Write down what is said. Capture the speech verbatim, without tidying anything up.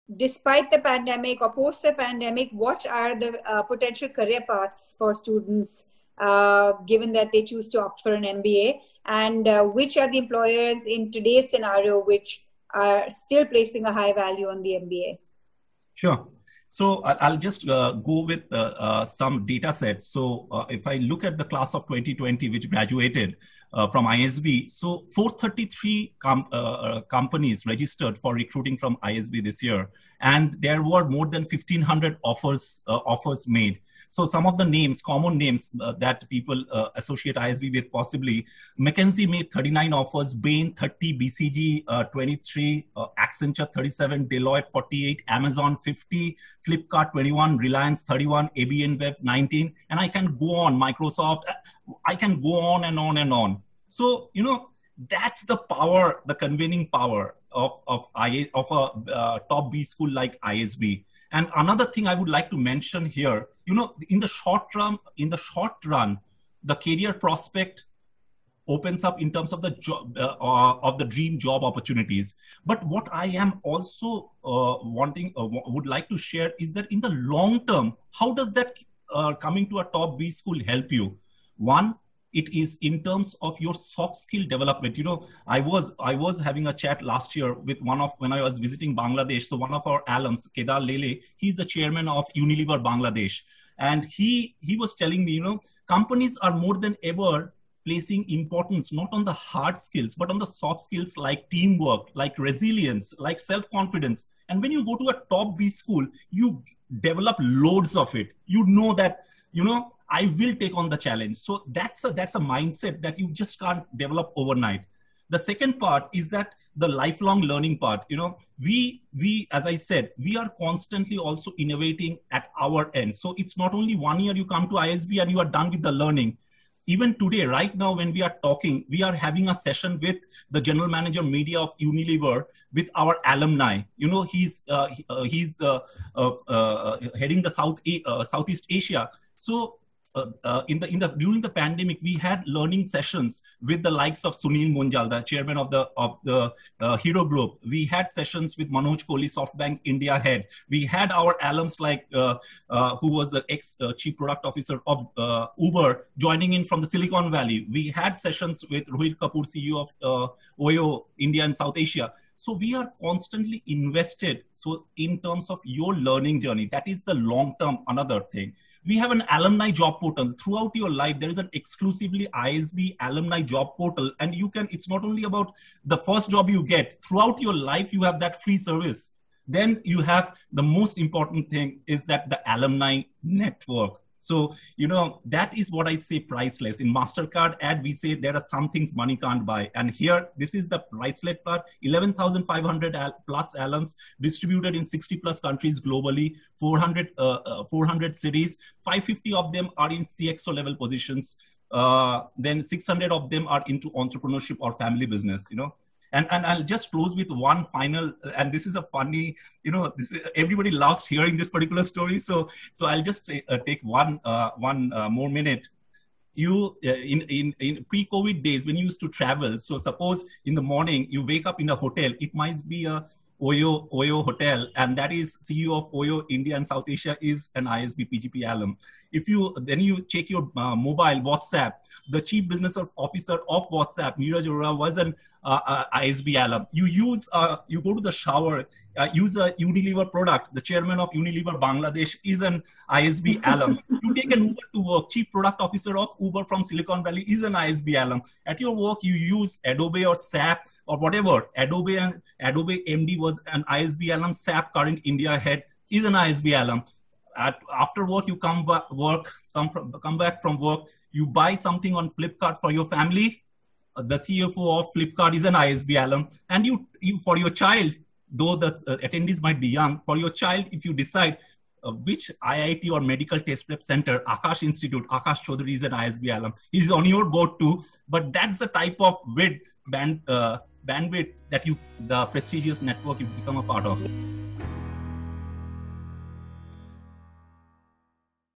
despite the pandemic or post the pandemic, what are the uh, potential career paths for students, uh, given that they choose to opt for an M B A? And uh, which are the employers in today's scenario which are still placing a high value on the M B A? Sure. So I'll just uh, go with uh, uh, some data sets. So uh, if I look at the class of twenty twenty, which graduated uh, from I S B, so four hundred thirty-three com uh, companies registered for recruiting from I S B this year. And there were more than fifteen hundred offers, uh, offers made. So some of the names, common names uh, that people uh, associate I S B with possibly, McKinsey made thirty-nine offers, Bain thirty, B C G uh, twenty-three, uh, Accenture thirty-seven, Deloitte forty-eight, Amazon fifty, Flipkart twenty-one, Reliance thirty-one, A B N Web nineteen, and I can go on, Microsoft, I can go on and on and on. So, you know, that's the power, the convening power of, of, I, of a uh, top B school like I S B. And another thing I would like to mention here, you know, in the short term, in the short run, the career prospect opens up in terms of the job, uh, uh, of the dream job opportunities. But what I am also uh, wanting, uh, would like to share is that in the long term, how does that uh, coming to a top B school help you? One, it is in terms of your soft skill development. You know, I was I was having a chat last year with one of, when I was visiting Bangladesh. So one of our alums, Kedar Lele, he's the chairman of Unilever Bangladesh. And he, he was telling me, you know, companies are more than ever placing importance, not on the hard skills, but on the soft skills like teamwork, like resilience, like self-confidence. And when you go to a top B school, you develop loads of it. You know that, you know, I will take on the challenge. So that's a, that's a mindset that you just can't develop overnight. The second part is that the lifelong learning part, you know, we, we, as I said, we are constantly also innovating at our end. So it's not only one year you come to I S B and you are done with the learning. Even today, right now, when we are talking, we are having a session with the general manager media of Unilever with our alumni. You know, he's, uh, he's uh, uh, uh, heading the South, uh, Southeast Asia. So Uh, uh, in the in the during the pandemic, we had learning sessions with the likes of Sunil Munjal, the chairman of the of the uh, Hero Group. We had sessions with Manoj Kohli, SoftBank India head. We had our alums like uh, uh, who was the ex uh, chief product officer of uh, Uber joining in from the Silicon Valley. We had sessions with Rohit Kapoor, C E O of uh, Oyo India and South Asia. So we are constantly invested. So in terms of your learning journey, that is the long term another thing. We have an alumni job portal. Throughout your life, there is an exclusively I S B alumni job portal. And you can, it's not only about the first job you get. Throughout your life, you have that free service. Then you have the most important thing is that the alumni network. So, you know, that is what I say priceless. In MasterCard ad, we say there are some things money can't buy. And here, this is the priceless part, eleven thousand five hundred plus alums distributed in sixty plus countries globally, four hundred, uh, uh, four hundred cities, five hundred fifty of them are in C X O level positions. Uh, then six hundred of them are into entrepreneurship or family business, you know. And, and I'll just close with one final, and this is a funny, you know, this is, everybody loves hearing this particular story. So, so I'll just uh, take one, uh, one uh, more minute. You, uh, in, in, in pre-COVID days, when you used to travel, so suppose in the morning, you wake up in a hotel, it might be a Oyo, Oyo hotel, and that is C E O of Oyo India and South Asia is an I S B P G P alum. If you, then you check your uh, mobile WhatsApp, the chief business officer of WhatsApp, Neeraj Arora, was an uh, uh, I S B alum. You use, uh, you go to the shower, uh, use a Unilever product. The chairman of Unilever Bangladesh is an I S B alum. You take an Uber to work. Chief product officer of Uber from Silicon Valley is an I S B alum. At your work, you use Adobe or S A P or whatever. Adobe and Adobe M D was an I S B alum. S A P current India head is an I S B alum. At, after work, you come back work, come from, come back from work. You buy something on Flipkart for your family. The C F O of Flipkart is an I S B alum. And you, you for your child, though the uh, attendees might be young, for your child, if you decide uh, which I I T or medical test prep center, Akash Institute, Akash Chaudhary is an I S B alum. He's on your board too. But that's the type of width, band, uh, bandwidth that you, the prestigious network you become a part of.